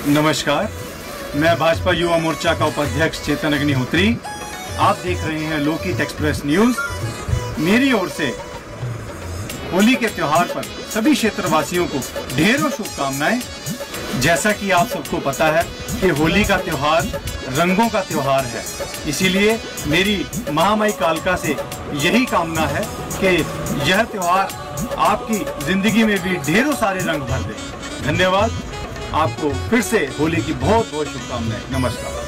नमस्कार, मैं भाजपा युवा मोर्चा का उपाध्यक्ष चेतन अग्निहोत्री। आप देख रहे हैं लोकहित एक्सप्रेस न्यूज। मेरी ओर से होली के त्योहार पर सभी क्षेत्रवासियों को ढेरों शुभकामनाएं। जैसा कि आप सबको पता है कि होली का त्योहार रंगों का त्योहार है, इसीलिए मेरी महामाई कालका से यही कामना है कि यह त्योहार आपकी जिंदगी में भी ढेरों सारे रंग भर दे। धन्यवाद। आपको फिर से होली की बहुत बहुत शुभकामनाएं। नमस्कार।